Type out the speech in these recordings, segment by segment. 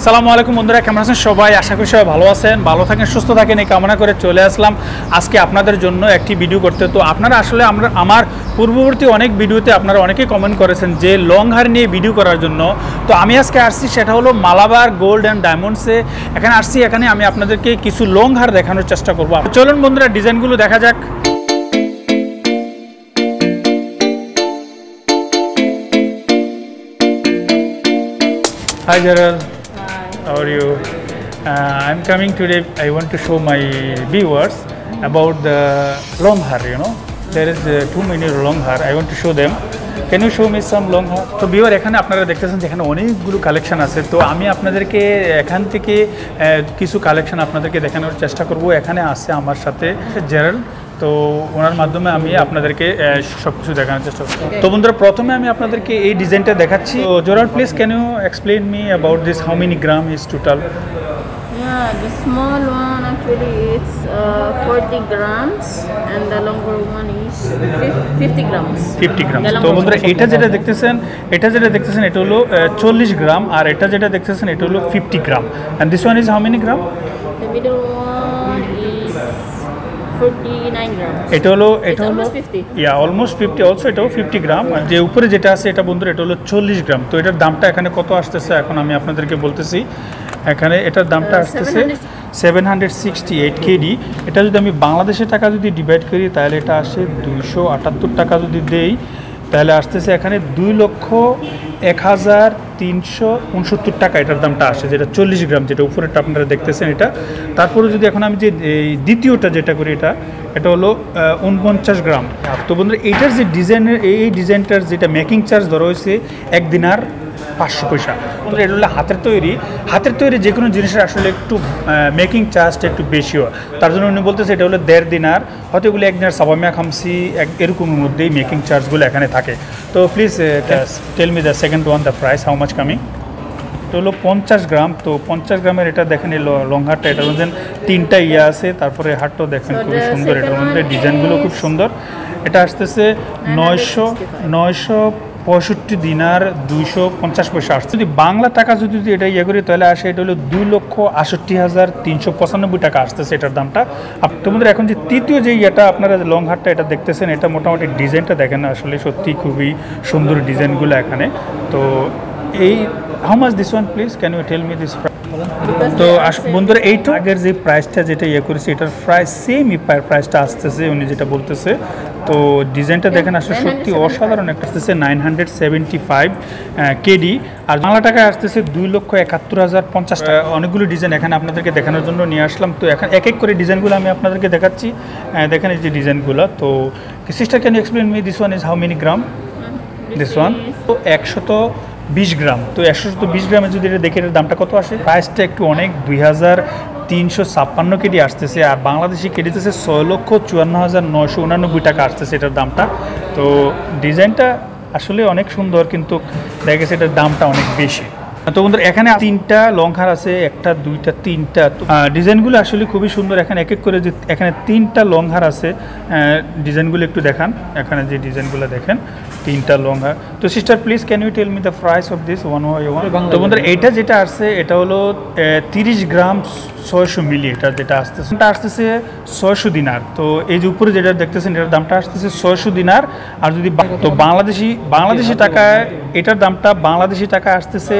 আসসালামু আলাইকুম বন্ধুরা, কেমন আছেন সবাই? আশা করি সবাই ভালো আছেন, ভালো থাকেন, সুস্থ থাকেন এই কামনা করে চলে আসলাম আজকে আপনাদের জন্য একটি ভিডিও করতে। তো আপনারা আসলে আমার পূর্ববর্তী অনেক ভিডিওতে আপনারা অনেকেই কমেন্ট করেছেন যে লং হেয়ার নিয়ে ভিডিও করার জন্য। তো আমি আজকে আসছি, সেটা হলো মালাবার গোল্ড অ্যান্ড ডায়মন্ডসে। এখানে আসছি, এখানে আমি আপনাদেরকে কিছু লং হেয়ার দেখানোর চেষ্টা করবো। চলুন বন্ধুরা, ডিজাইনগুলো দেখা যাক। Hi Gerald. Hi. How are you? I'm coming today. I want to show my viewers about the long hair. There is too many long hair. I want to show them. Can you show me some long hair? তো viewer, এখানে আপনারা দেখতেছেন যে এখানে অনেকগুলো collection আছে। তো আমি আপনাদেরকে এখান থেকে কিছু কালেকশন আপনাদেরকে দেখানোর চেষ্টা করব। এখানে আছে আমার সাথে জেরাল্ড। তো ওনার মাধ্যমে আমি আপনাদেরকে সব কিছু দেখানোর চেষ্টা করব। তো বন্ধুরা, প্রথমে আমি আপনাদেরকে এই ডিজাইনটা দেখাচ্ছি। তো Gerald, please can you explain me about this, how many gram is total? Yeah, the small one actually it's 40 grams and the longer one is 50 grams. 50 gram. তো বন্ধুরা, এটা যেটা দেখতেছেন এটা হলো 40 গ্রাম, আর এটা যেটা দেখতেছেন এটা হলো 50 গ্রাম। And this one is how many gram? The middle one is 49 grams. এটা হলো almost 50. অলমোস্ট 50 অলসো, এটাও 50 গ্রাম। আর যে উপরে যেটা আছে এটা বন্ধুরা, এটা হলো 40 গ্রাম। তো এটার দামটা এখানে কত আসতেছে এখন আমি আপনাদেরকে বলতেছি। এখানে এটার দামটা আসতেছে 768 কেডি। এটা যদি আমি বাংলাদেশের টাকা যদি ডিভাইড করি তাহলে এটা আসে 278 টাকা যদি দেই তাহলে আসতেছে এখানে 2,01,369 টাকা এটার দামটা আসে, যেটা 40 গ্রাম, যেটা উপরেরটা আপনারা দেখতেছেন এটা। তারপরে যদি এখন আমি যে দ্বিতীয়টা যেটা করি এটা হলো 49 গ্রাম। তো বন্ধুরা, এইটার যে ডিজাইনের এই ডিজাইনটার যেটা মেকিং চার্জ ধরা হয়েছে 1 দিনার 500 পয়সা। এটা হলো হাতের তৈরি যে কোনো জিনিসের আসলে একটু মেকিং চার্জটা একটু বেশি হয়। তার জন্য উনি বলতেছে এটা হলো 1.5 দিনার, হয়তো এগুলো 1 দিনার সাবামিয়া খামসি এরকমের মধ্যেই মেকিং চার্জগুলো এখানে থাকে। তো please tell me the second one, the price how much coming? এটা হলো 50 গ্রাম। তো 50 গ্রামের এটা দেখেন, এই লং হারটা, এটার মধ্যে 3টা আছে। তারপরে হারটাও দেখেন খুবই সুন্দর, এটার মধ্যে ডিজাইনগুলো খুব সুন্দর। এটা আসতেছে 965 দিনার 250 পয়সা আসছে। যদি বাংলা টাকা যদি এটা করি তাহলে আসে এটা হলো 2,68,395 টাকা আসতেছে এটার দামটা। তোমাদের এখন যে তৃতীয় যে আপনারা যে লং হারটা এটা দেখতেছেন, এটা মোটামুটি ডিজাইনটা দেখেন, আসলে সত্যি খুবই সুন্দর ডিজাইনগুলো এখানে। তো এই how much this one, please can you tell me this? তো বন্ধুরা, এইটা আগের যে প্রাইসটা যেটা করেছে এটার প্রাইস সেমই প্রাইসটা আসতেছে উনি যেটা বলতেছে। তো ডিজাইনটা দেখেন, আসলে সত্যি অসাধারণ একটা আসতেছে 975 কেডি, আর বাংলা টাকায় আসতেছে 2,71,050 টাকা। অনেকগুলো ডিজাইন এখানে আপনাদেরকে দেখানোর জন্য নিয়ে আসলাম। তো এখন এক এক করে ডিজাইনগুলো আমি আপনাদেরকে দেখাচ্ছি। দেখেন এই যে ডিজাইনগুলো। তো sister, can you explain me this one is how many gram? This one তো 120 গ্রাম। তো 120 গ্রামে যদি এটা দেখে এটার দামটা কত আসে? প্রাইসটা একটু অনেক 2,356 কেডি আসতেছে, আর বাংলাদেশি কেডিতেছে 6,54,989 টাকা আসতেছে এটার দামটা। তো ডিজাইনটা আসলে অনেক সুন্দর, কিন্তু দেখা গেছে এটার দামটা অনেক বেশি। তো বন্ধুরা, এখানে 3টা লং হার আছে, 1টা 2টা 3টা। ডিজাইনগুলো আসলে খুবই সুন্দর। এখানে এক এক করে যে এখানে 3টা লং হার আছে, ডিজাইনগুলো একটু দেখান। এখানে যে ডিজাইনগুলো দেখেন, 3টা লং হার। তো sister, please can you tell me the price of this one by one? তো বন্ধুরা, এইটা যেটা আসছে এটা হলো 30 গ্রাম 600 মিলি। এটা যেটা আসতেছে 600 দিনার। তো এই যে উপরে যেটা দেখতেছেন এটার দামটা আসতেছে 600 দিনার। আর যদি তো বাংলাদেশি টাকায় এটার দামটা বাংলাদেশি টাকায় আসতেছে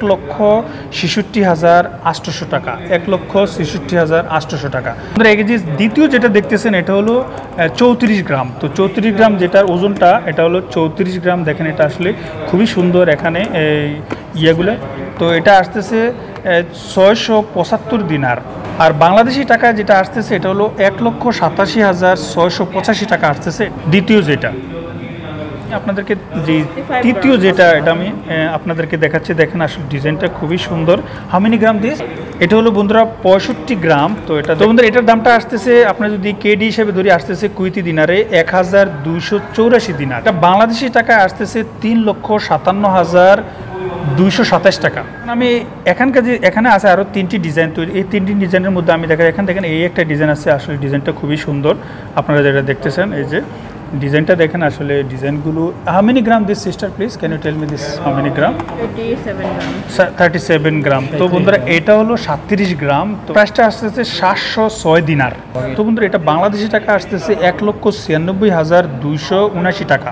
1,66,800 টাকা। 1,66,800 টাকা। এই যে দ্বিতীয় যেটা দেখতেছেন এটা হলো 34 গ্রাম। তো 34 গ্রাম যেটার ওজনটা এটা হলো 34 গ্রাম। দেখেন এটা আসলে খুবই সুন্দর এখানে ইয়েগুলো। তো এটা আসতেছে 675 দিনার। আর বাংলাদেশি টাকায় যেটা আসতেছে এটা হলো 1,87,685 টাকা আসতেছে দ্বিতীয় যেটা। আপনাদেরকে যে তৃতীয় যেটা এটা আমি আপনাদেরকে দেখাচ্ছি। দেখেন আসলে ডিজাইনটা খুবই সুন্দর। How many gram this? এটা হলো বন্ধুরা 65 গ্রাম। তো বন্ধুরা, এটার দামটা আসতেছে আপনার যদি কেডি হিসেবে ধরে আসতেছে কুইতি দিনারে 1,284 দিনার। এটা বাংলাদেশি টাকায় আসতেছে 3,57,227 টাকা। আমি এখানে আছে আরও 3টি ডিজাইন তৈরি। এই 3টি ডিজাইনের মধ্যে আমি দেখেন এই একটা ডিজাইন আছে, আসলে ডিজাইনটা খুবই সুন্দর। আপনারা যেটা দেখতেছেন এই যে ডিজাইনটা দেখেন আসলে ডিজাইনগুলো how many gram this sister please can you tell me this how many gram 37 grams. 37 gram. তো বন্ধুরা এটা হলো 37 গ্রাম। তো প্রাইসটা আসতেছে 706 দিনার। তো বন্ধুরা এটা বাংলাদেশি টাকা আসতেছে 1,96,279 টাকা,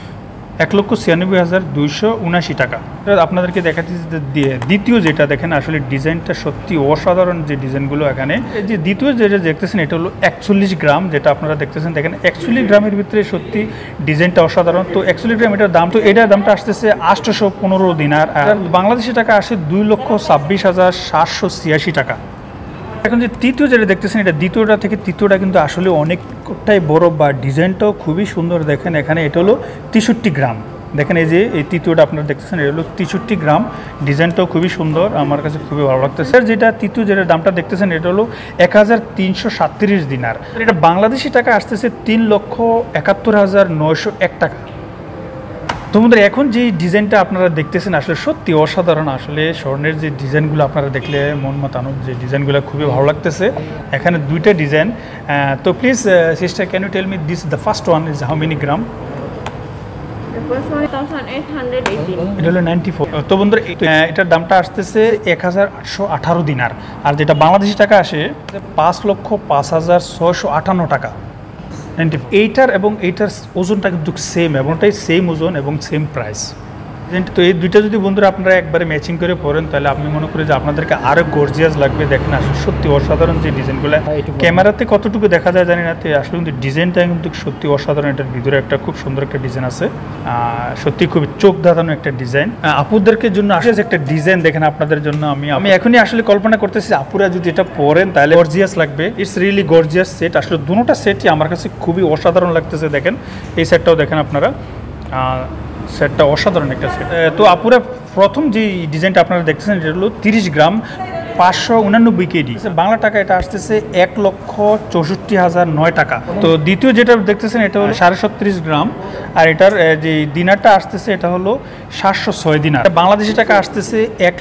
1,96,279 টাকা। আপনাদেরকে দেখাচ্ছি যে দ্বিতীয় যেটা দেখেন আসলে ডিজাইনটা সত্যি অসাধারণ, যে ডিজাইনগুলো এখানে যে দ্বিতীয় যেটা দেখতেছেন এটা হলো 41 গ্রাম, যেটা আপনারা দেখতেছেন দেখেন 41 গ্রামের ভিতরে সত্যি ডিজাইনটা অসাধারণ। তো 41 গ্রাম এটার দাম, তো এটার দামটা আসতেছে 815 দিনার, আর বাংলাদেশি টাকা আসে 2,26,786 টাকা। এখন যে তৃতীয় যেটা দেখতেছেন এটা দ্বিতীয়টা থেকে তৃতীয়টা কিন্তু আসলে অনেকটাই বড়, বা ডিজাইনটাও খুবই সুন্দর। দেখেন এখানে এটা হলো 63 গ্রাম। দেখেন এই যে এই তৃতীয়টা আপনারা দেখতেছেন এটা হলো 63 গ্রাম, ডিজাইনটাও খুবই সুন্দর, আমার কাছে খুবই ভালো লাগতেছে। স্যার যেটা তৃতীয় যেটা দামটা দেখতেছেন এটা হলো 1,337 দিনার, এটা বাংলাদেশি টাকা আসতেছে 3,71,901 টাকা। তো বন্ধুরা এখন যে ডিজাইনটা আপনারা দেখতেছেন আসলে সত্যি অসাধারণ, আসলে স্বর্ণের যে ডিজাইনগুলো আপনারা দেখলে মন মাতানো, যে ডিজাইনগুলো খুবই ভালো লাগতেছে। এখানে দুইটা ডিজাইন। তো please sister can you tell me this the first one is how many gram? The first one is 1,818. এটা হলো 94। তো বন্ধুরা এটার দামটা আসতেছে 1,818 দিনার, আর যেটা বাংলাদেশি টাকা আসে 5,05,658 টাকা। এইটার এবং এইটার ওজনটা কিন্তু সেম, এবং ওটাই সেম ওজন এবং সেম প্রাইস। তো এই দুইটা যদি বন্ধুরা আপনারা একবারে ম্যাচিং করে পড়েন তাহলে আমি মনে করি যে আপনাদেরকে আরও গর্জিয়াস লাগবে। দেখেন আসলে সত্যি অসাধারণ যে ডিজাইনগুলো, ক্যামেরাতে কতটুকু দেখা যায় জানি না, তো আসলে কিন্তু ডিজাইনটা কিন্তু সত্যি অসাধারণ। এটার ভিতরে একটা খুব সুন্দর একটা ডিজাইন আছে, সত্যি খুবই চোখ ধাঁধানো একটা ডিজাইন। আপুদেরকে জন্য আসলে একটা ডিজাইন দেখেন আপনাদের জন্য আমি এখনই আসলে কল্পনা করতেছি আপুরা যদি এটা পরেন তাহলে গর্জিয়াস লাগবে। ইটস রিয়েলি গর্জিয়াস সেট, আসলে দুটোটা সেটই আমার কাছে খুবই অসাধারণ লাগতেছে। দেখেন এই সেটটাও দেখেন আপনারা, সেটটা অসাধারণ একটা সেট। তো আপুরা প্রথম যে ডিজাইনটা আপনারা দেখতেছেন এটা হলো 30 গ্রাম 589 কেডি, বাংলা টাকা এটা আসতেছে 1,64,009 টাকা। তো দ্বিতীয় যেটা দেখতেছেন এটা হলো 37.5 গ্রাম, আর এটার যে দিনারটা আসতেছে এটা হলো 706 দিনার, বাংলাদেশি টাকা আসতেছে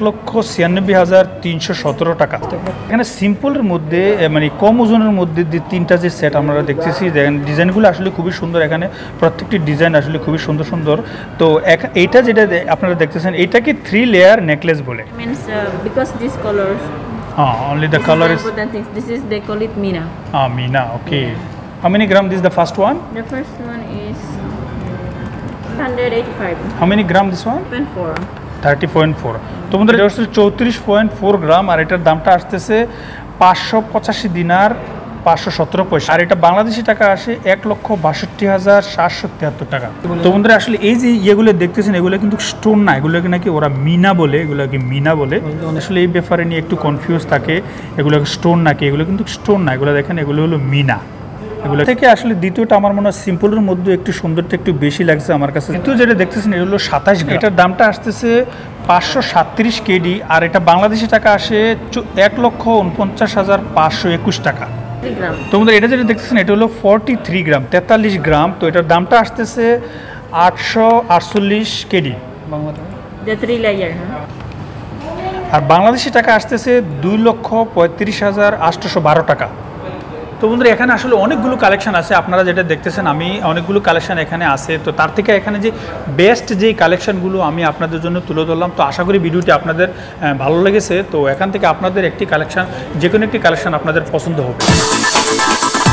1,96,317 টাকা। এখানে সিম্পলের মধ্যে মানে কম ওজনের মধ্যে যে তিনটা যে সেট আমরা দেখতেছি, দেখেন ডিজাইনগুলো আসলে খুবই সুন্দর। এখানে প্রত্যেকটি ডিজাইন আসলে খুবই সুন্দর সুন্দর। তো এইটা যেটা আপনারা দেখতেছেন এইটাকে 3 লেয়ার নেকলেস বলে। Means because this colors. Only the color is. This is they call it Mina. Mina. Okay. How many gram? This is the first one. The first one is 185. How many gram this one? 4. 30.4। তো বন্ধুরা এটা হচ্ছে 34.4 গ্রাম, আর এটার দামটা আসতেছে 585 দিনার 517 পয়সা, আর এটা বাংলাদেশি টাকা আসে 1,62,773 টাকা। তো বন্ধুরা আসলে এই যে ইয়েগুলো দেখতেছেন এগুলো কিন্তু স্টোন না, এগুলোকে নাকি ওরা মিনা বলে, এগুলোকে মিনা বলে। আসলে এই ব্যাপারে নিয়ে একটু কনফিউজ থাকে, এগুলোকে স্টোন নাকি, এগুলো কিন্তু স্টোন না, এগুলো দেখেন এগুলো হলো মিনা। এগুলো থেকে আসলে দ্বিতীয়টা আমার মনে হয় সিম্পলের মধ্যে একটু সৌন্দর্যটা একটু বেশি লাগছে আমার কাছে। দ্বিতীয় যেটা দেখতেছেন এটা হলো 27 গ্রাম, এটার দামটা আসতেছে 537 কেডি, আর এটা বাংলাদেশি টাকা আসে 1,49,521 টাকা। তো আমাদের এটা যেটা দেখতেছেন এটা হলো 43 গ্রাম 43 গ্রাম। তো এটার দামটা আসতেছে 848 কেডি, The 3 layer, আর বাংলাদেশি টাকা আসতেছে 2,35,812 টাকা। তো বন্ধুরা এখানে আসলে অনেকগুলো কালেকশন আছে, আপনারা যেটা দেখতেছেন আমি অনেকগুলো কালেকশন এখানে আছে। তো তার থেকে এখানে যে বেস্ট যেই কালেকশনগুলো আমি আপনাদের জন্য তুলে ধরলাম, তো আশা করি ভিডিওটি আপনাদের ভালো লেগেছে। তো এখান থেকে আপনাদের একটি কালেকশন, যে কোনো একটি কালেকশন আপনাদের পছন্দ হবে।